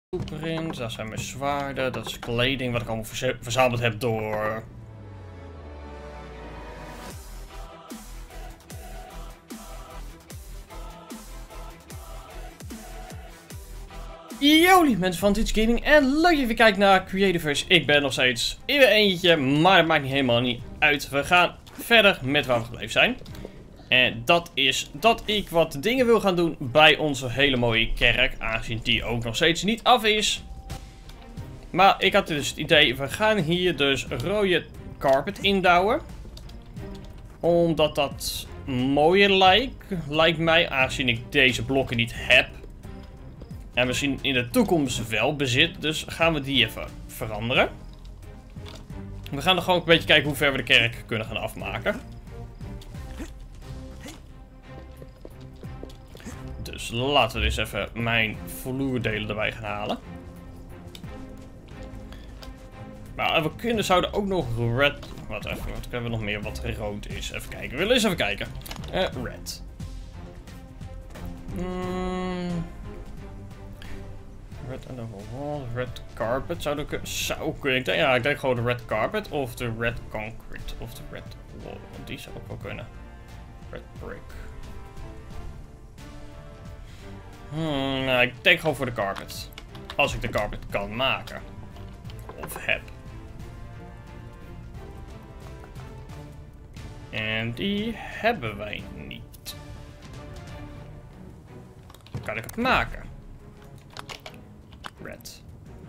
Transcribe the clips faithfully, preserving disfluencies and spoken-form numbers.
Blueprint, dat zijn mijn zwaarden, dat is kleding wat ik allemaal verza verzameld heb door... Yo, lieve mensen van Teach Gaming en leuk dat je weer kijkt naar Creativerse. Ik ben nog steeds in weer eentje, maar dat maakt niet helemaal niet uit. We gaan verder met waar we gebleven zijn. En dat is dat ik wat dingen wil gaan doen bij onze hele mooie kerk, aangezien die ook nog steeds niet af is. Maar ik had dus het idee, we gaan hier dus rode carpet indouwen. Omdat dat mooier lijkt, lijkt mij, aangezien ik deze blokken niet heb. En misschien in de toekomst wel bezit, dus gaan we die even veranderen. We gaan er gewoon een beetje kijken hoe ver we de kerk kunnen gaan afmaken. Dus laten we dus even mijn vloerdelen erbij gaan halen. Maar we kunnen, zouden ook nog red... Wat even, wat hebben we nog meer wat rood is? Even kijken, we willen eens even kijken. Uh, red. Mm. Red on the wall, red carpet zou ik zou kunnen. Ja, ik denk gewoon de red carpet of de red concrete of de red wall. Die zou ook wel kunnen. Red brick. Hmm, nou, ik denk gewoon voor de carpet. Als ik de carpet kan maken. Of heb. En die hebben wij niet. Kan ik het maken? Red.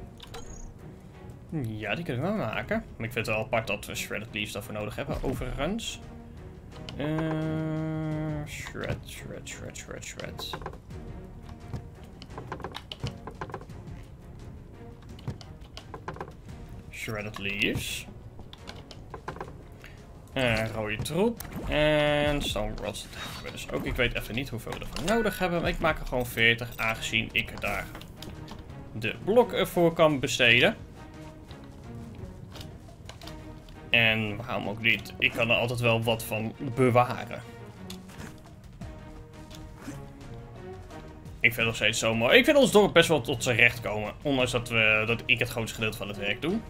Ja, die kunnen we maken. Maar ik vind het wel apart dat we shredded leaves daarvoor nodig hebben, overigens. Uh, shred, shred, shred, shred, shred. Shredded leaves. En rode troep. En stone rods. Dat hebben we dus ook. Ik weet even niet hoeveel we ervan nodig hebben. Maar ik maak er gewoon veertig, aangezien ik daar de blokken voor kan besteden. En waarom ook niet? Ik kan er altijd wel wat van bewaren. Ik vind het nog steeds zo mooi. Ik vind ons dorp best wel tot zijn recht komen. Ondanks dat, we, dat ik het grootste gedeelte van het werk doe.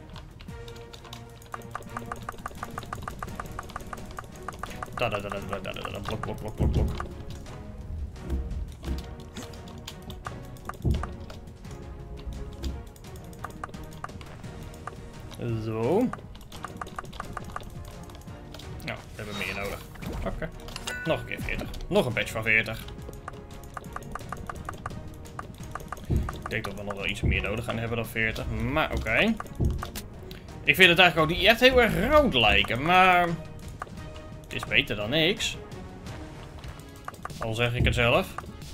Da da da da da da da da. Blok, blok, blok, blok, blok. Zo. Nou, we hebben meer nodig. Oké. Okay. Nog een keer veertig. Nog een batch van veertig. Ik denk dat we nog wel iets meer nodig gaan hebben dan veertig. Maar oké. Okay. Ik vind het eigenlijk ook niet echt heel erg rood lijken. Maar het is beter dan niks. Al zeg ik het zelf.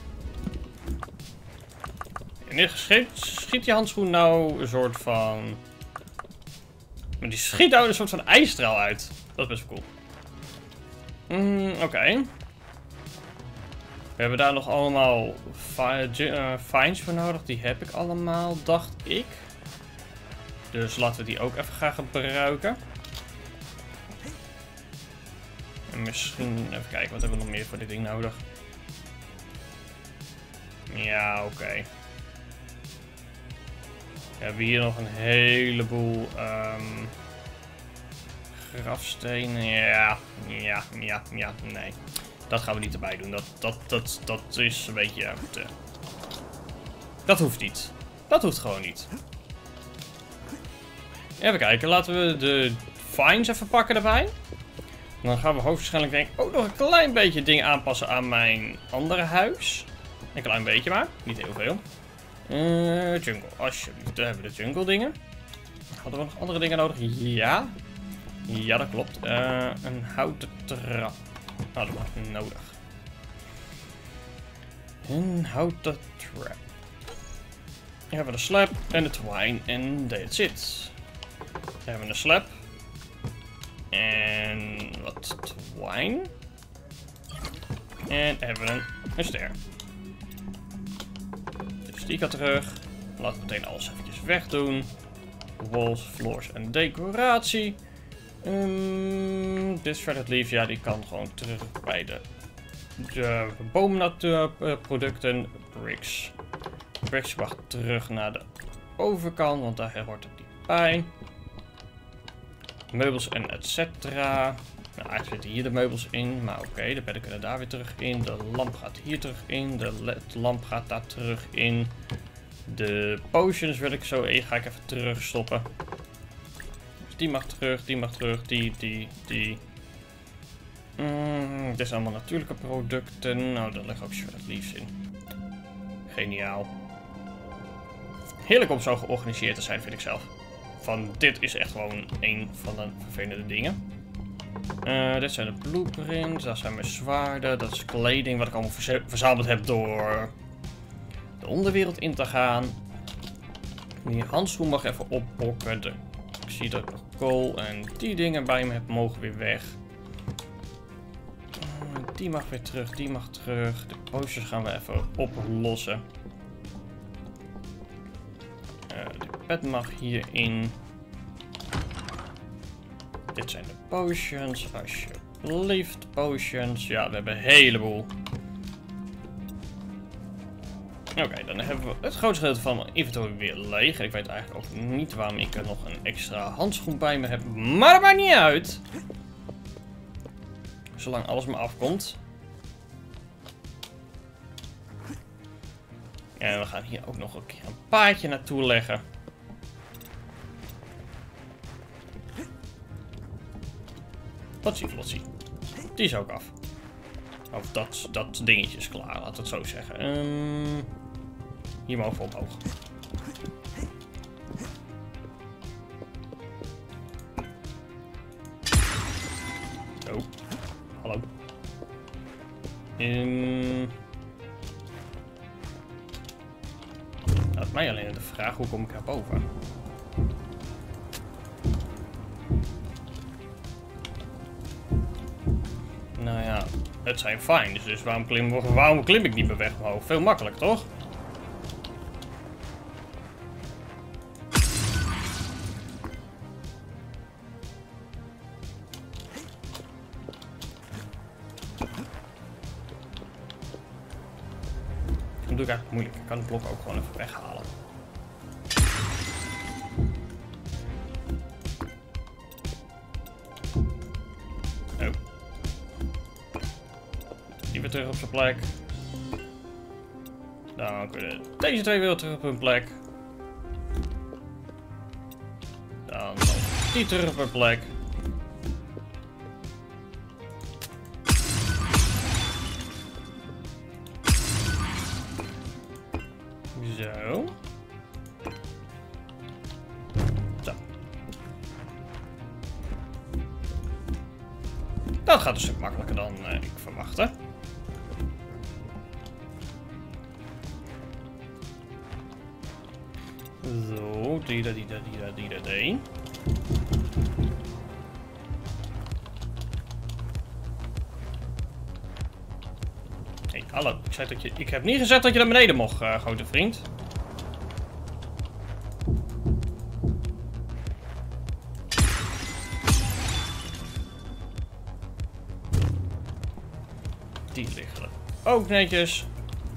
En schiet, schiet die handschoen nou een soort van... Maar die schiet nou een soort van ijsstraal uit. Dat is best wel cool. Mm, Oké. Okay. We hebben daar nog allemaal fines voor nodig. Die heb ik allemaal, dacht ik. Dus laten we die ook even gaan gebruiken. En misschien even kijken, wat hebben we nog meer voor dit ding nodig? Ja, oké. Okay. We hebben hier nog een heleboel um, grafstenen. Ja, ja, ja, ja, nee. Dat gaan we niet erbij doen. Dat, dat, dat, dat is een beetje te... Dat hoeft niet. Dat hoeft gewoon niet. Even kijken, laten we de vines even pakken erbij. Dan gaan we hoogstwaarschijnlijk denk ik ook nog een klein beetje dingen aanpassen aan mijn andere huis. Een klein beetje maar, niet heel veel. Uh, jungle, alsjeblieft. Daar hebben we de jungle dingen. Hadden we nog andere dingen nodig? Ja. Ja, dat klopt. Uh, een houten trap hadden we nodig. Een houten trap. Hier hebben we de slab en de twine en that's it. Daar hebben we een slab. En wat twine. En hebben we een, een ster. Dus die gaat terug. Laten we meteen alles eventjes wegdoen. Walls, floors en decoratie. Um, dit shredded leaf, ja, die kan gewoon terug bij de, de boomnatuurproducten. Bricks. Expressiewacht terug naar de overkant, want daar hoort het niet bij. Meubels en et cetera. Nou, eigenlijk zitten hier de meubels in, maar oké, okay, de bedden kunnen daar weer terug in. De lamp gaat hier terug in, de L E D-lamp gaat daar terug in. De potions wil ik zo even, ga ik even terug stoppen. Dus die mag terug, die mag terug, die, die, die. Mm, dit zijn allemaal natuurlijke producten. Nou, daar ligt ook shredded leaves in. Geniaal. Heerlijk om zo georganiseerd te zijn, vind ik zelf. Van, dit is echt gewoon een van de vervelende dingen. Uh, dit zijn de blueprints, dat zijn mijn zwaarden, dat is kleding wat ik allemaal verza verzameld heb door de onderwereld in te gaan. Die handschoen mag even opbokken. De, ik zie dat ik nog kool en die dingen bij me heb, mogen weer weg. Uh, die mag weer terug, die mag terug. De posters gaan we even oplossen. Uh, de pet mag hierin. Dit zijn de potions, alsjeblieft, potions. Ja, we hebben een heleboel. Oké, okay, dan hebben we het grootste gedeelte van mijn inventory weer leeg. Ik weet eigenlijk ook niet waarom ik er nog een extra handschoen bij me heb. Maar dat maakt niet uit. Zolang alles maar afkomt. En we gaan hier ook nog een keer een paadje naartoe leggen. Flotsie, flotsie. Die is ook af. Of dat, dat dingetje is klaar, laat het zo zeggen. Um, hier mogen we omhoog. Oh, hallo. Um, laat mij alleen de vraag, hoe kom ik naar boven? Nou ja, het zijn fines, dus waarom klim, waarom klim ik niet meer weg omhoog? Veel makkelijk, toch? Dat doe ik eigenlijk moeilijk. Ik kan de blok ook gewoon even weghalen. Weer terug op zijn plek. Dan kunnen deze twee weer terug op hun plek. Dan die terug op hun plek. Zo. Zo. Dat gaat een stuk makkelijker dan uh, ik verwachtte. Zo, die da die da die da die da die. Hey, hallo. Ik zei dat je. Ik heb niet gezegd dat je naar beneden mocht, uh, grote vriend. Die liggen er ook netjes.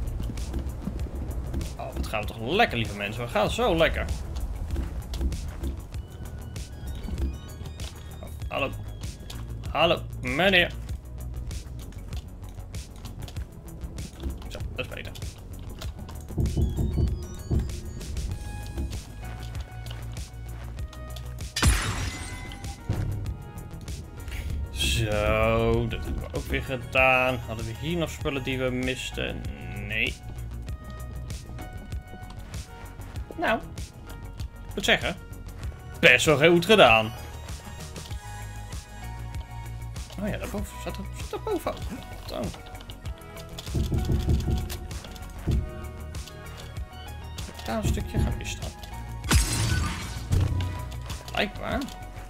Het gaat toch lekker, lieve mensen. We gaan zo lekker. Oh, hallo. Hallo, meneer. Zo, dat is beter. Zo, dat hebben we ook weer gedaan. Hadden we hier nog spullen die we misten? Nee. Nou, ik moet zeggen, best wel goed gedaan. Oh ja, daarboven zat er, zat er boven. Oh. Ik heb daar een stukje gemist dan. Blijkbaar.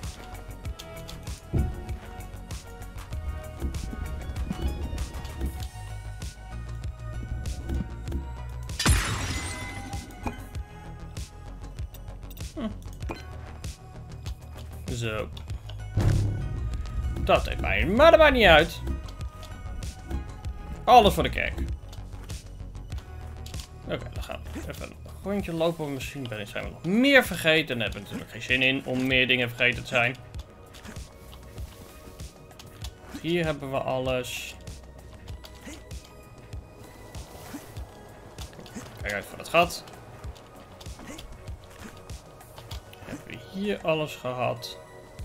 Zo. Dat heeft pijn, maar dat maakt niet uit. Alles voor de kerk. Oké, okay, dan gaan we even een rondje lopen. Misschien zijn we nog meer vergeten. Dan hebben we natuurlijk geen zin in om meer dingen vergeten te zijn. Hier hebben we alles. Kijk uit voor het gat. Hebben we hier alles gehad.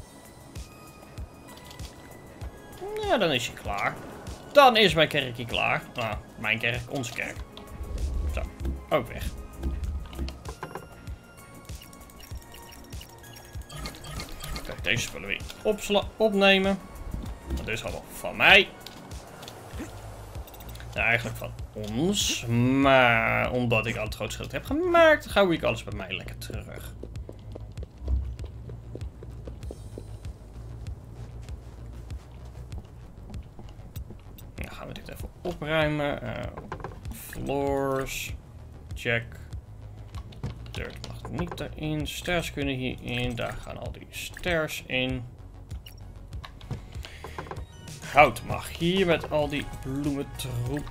Nou, dan is hij klaar. Dan is mijn kerkje klaar. Nou, mijn kerk, onze kerk. Zo, ook weg. Kijk, deze spullen weer opsla opnemen. Dat is allemaal van mij. Nou, eigenlijk van ons. Maar omdat ik al het groot schild heb gemaakt, hou ik alles bij mij lekker terug. Dan gaan we dit even opruimen. Uh, floors. Check. Dirt mag niet erin. Stairs kunnen hierin. Daar gaan al die stairs in. Hout mag hier met al die bloementroep.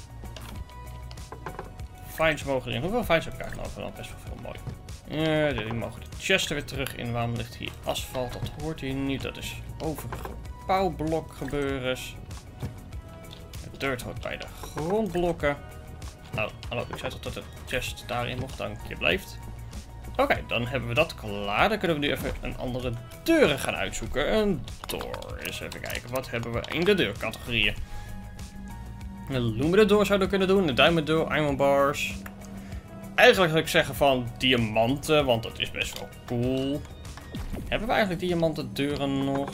Fines mogen erin. Hoeveel fines heb ik eigenlijk nog? Wel best wel veel mooi. Uh, die mogen de chest er weer terug in. Waarom ligt hier asfalt? Dat hoort hier niet. Dat is overige bouwblok gebeuren. De dirt hoort bij de grondblokken. Nou, hallo, ik zei toch dat de chest daarin mocht. Dank je blijft. Oké, okay, dan hebben we dat klaar. Dan kunnen we nu even een andere deuren gaan uitzoeken. Een door. Eens even kijken. Wat hebben we in de deurcategorieën? Een luminous door zouden we kunnen doen. Een diamond door, iron bars. Eigenlijk zou ik zeggen van diamanten, want dat is best wel cool. Hebben we eigenlijk diamanten deuren nog?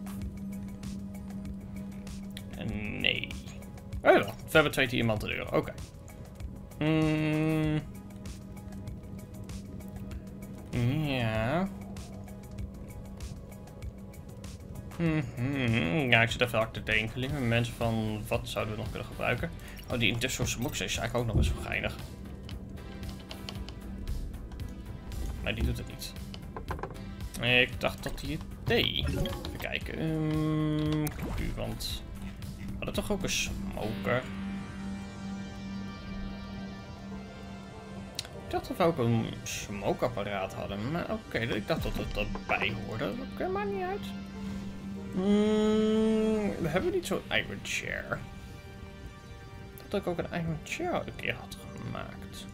Nee. Oh ja, we hebben twee diamanten deuren. Oké. Okay. Mm. Ja. Mm-hmm. Ja, ik zit even hard te denken. Lieve mensen van wat zouden we nog kunnen gebruiken? Oh, die industrial smoke is eigenlijk ook nog best wel geinig. Maar die doet het niet. Ik dacht dat hij het deed. Even kijken. Um, want we hadden toch ook een smoker. Ik dacht dat we ook een smokeapparaat hadden, maar oké, okay, ik dacht dat het erbij hoorde. Oké, okay, maakt niet uit. Mm, we hebben niet zo'n iron chair. Ik dacht dat ik ook een iron chair een keer had gemaakt.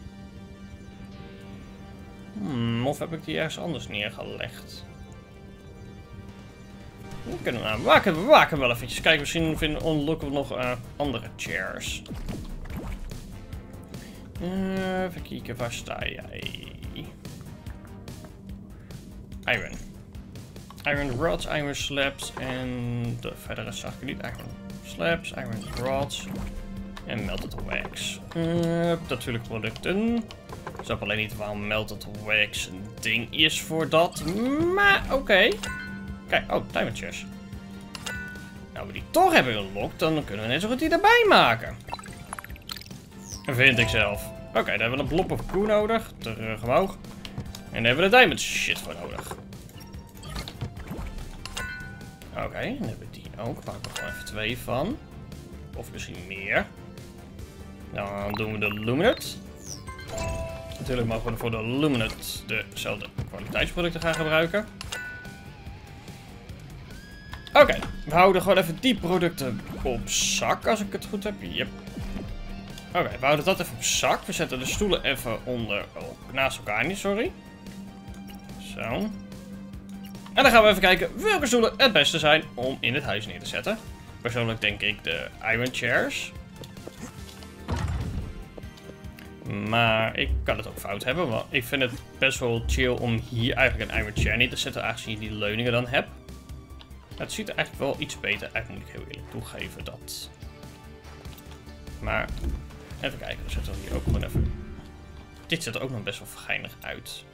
Hmm, of heb ik die ergens anders neergelegd? We kunnen nou, we waken, we waken wel eventjes. Kijk, misschien vinden, unlocken we nog uh, andere chairs. Uh, even kijken, waar sta jij? Iron. Iron rods, iron slabs en de verdere zag ik niet. Iron slabs, iron rods en melted wax. Uh, natuurlijk producten. Ik snap alleen niet waarom melted wax een ding is voor dat, maar oké. Okay. Kijk, oh, diamond chest. Nou, we die toch hebben gelokt, dan kunnen we net zo goed die erbij maken. Vind ik zelf. Oké, okay, dan hebben we een blob of koe nodig. Terug omhoog. En daar hebben we de diamond shit voor nodig. Oké, okay, dan hebben we die ook. Daar pakken we gewoon even twee van. Of misschien meer. Dan doen we de luminous. Natuurlijk mogen we voor de luminous dezelfde kwaliteitsproducten gaan gebruiken. Oké, okay, we houden gewoon even die producten op zak als ik het goed heb. Yep. Oké, okay, we houden dat even op zak. We zetten de stoelen even onder, oh, naast elkaar niet, sorry. Zo. En dan gaan we even kijken welke stoelen het beste zijn om in het huis neer te zetten. Persoonlijk denk ik de iron chairs. Maar ik kan het ook fout hebben, want ik vind het best wel chill om hier eigenlijk een iron chair neer te zetten, aangezien je die leuningen dan hebt. Het ziet er eigenlijk wel iets beter uit, moet ik heel eerlijk toegeven dat. Maar even kijken, dan zetten we hier ook gewoon even. Dit ziet er ook nog best wel geinig uit.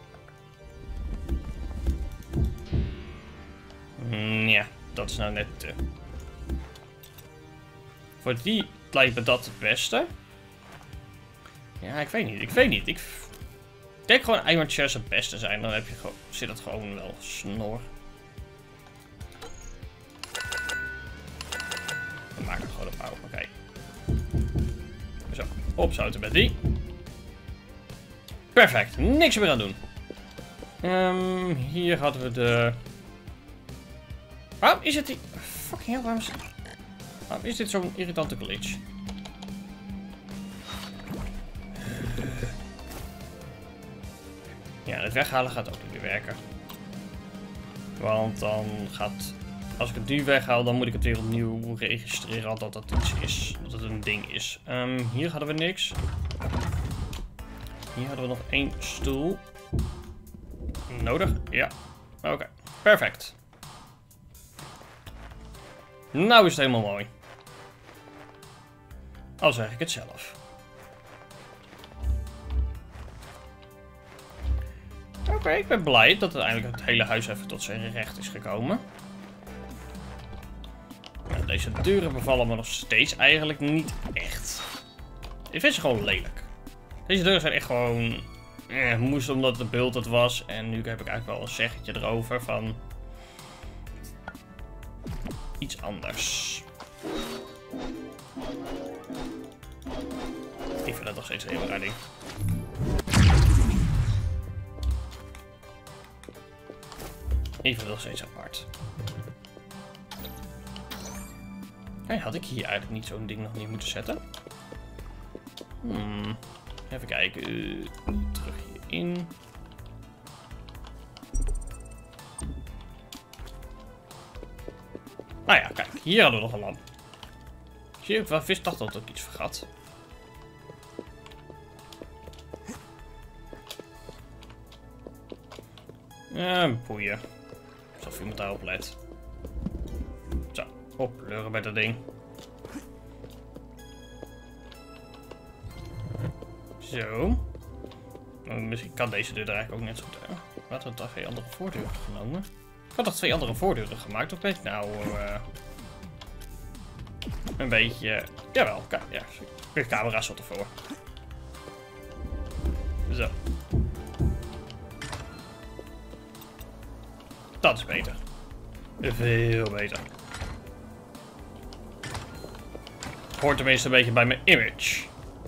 Mm, ja, dat is nou net te. Voor die lijkt me dat het beste. Ja, ik weet niet, ik weet niet. Ik denk gewoon iron chairs het beste zijn, dan heb je gewoon, zit het gewoon wel snor. Dan maak ik er gewoon een paar op, oké. Zo, opzouten met die. Perfect, niks meer aan doen. Um, hier hadden we de... Waarom is het die... Fucking hell, waarom is, waarom is dit zo'n irritante glitch? Ja, het weghalen gaat ook niet meer werken. Want dan gaat... Als ik het nu weghaal, dan moet ik het weer opnieuw registreren dat dat iets is. Dat het een ding is. Um, hier hadden we niks. Hier hadden we nog één stoel. Nodig? Ja. Oké. Okay. Perfect. Nou is het helemaal mooi. Al zeg ik het zelf. Oké, okay, ik ben blij dat uiteindelijk het hele huis even tot zijn recht is gekomen. Nou, deze deuren bevallen me nog steeds eigenlijk niet echt. Ik vind ze gewoon lelijk. Deze deuren zijn echt gewoon... Eh, moest omdat het beeld het was. En nu heb ik eigenlijk wel een zeggetje erover van... Iets anders. Ik vind dat nog steeds een heel raar ding. Ik vind het nog steeds apart. Hey, had ik hier eigenlijk niet zo'n ding nog niet moeten zetten? Hmm. Even kijken. Uh, terug hierin. Nou ja, kijk. Hier hadden we nog een lamp. Zie je, waar vis dacht dat ik iets vergat. Ja, boeien. Alsof iemand daarop let. Zo, opleuren met dat ding. Zo. Misschien kan deze deur er eigenlijk ook net zo goed. Hè? Wat had er twee andere voordeuren genomen? Ik had toch twee andere voordeuren gemaakt? Of ben ik nou uh, een beetje... Jawel, ja, de camera zat ervoor. Zo. Dat is beter. Veel beter. Hoort tenminste een beetje bij mijn image.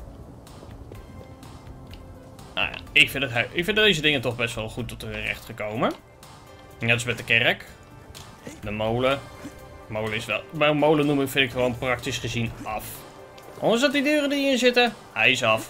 Nou ja, ik vind, het, ik vind deze dingen toch best wel goed tot terecht gekomen. Net als met de kerk. De molen. Molen is wel... Bij een molen noem ik vind ik gewoon praktisch gezien af. Anders dat die deuren die in zitten, hij is af.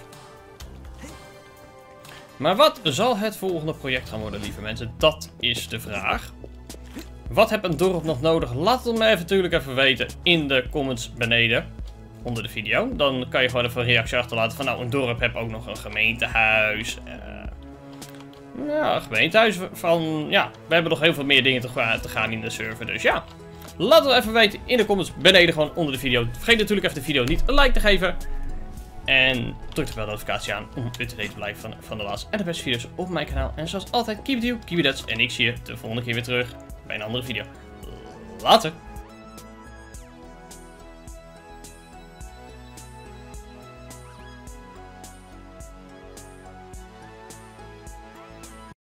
Maar wat zal het volgende project gaan worden, lieve mensen? Dat is de vraag. Wat heb een dorp nog nodig? Laat het me even, natuurlijk even weten in de comments beneden. Onder de video. Dan kan je gewoon even een reactie achterlaten van nou, een dorp heb ook nog een gemeentehuis. Uh, nou, een gemeentehuis van... Ja, we hebben nog heel veel meer dingen te, ga te gaan in de server. Dus ja, laat het even weten in de comments beneden gewoon onder de video. Vergeet natuurlijk even de video niet een like te geven. En druk de bel notificatie aan om up to date te blijven van, van de laatste en de beste video's op mijn kanaal. En zoals altijd, keep it you, keep it that. En ik zie je de volgende keer weer terug bij een andere video. Later!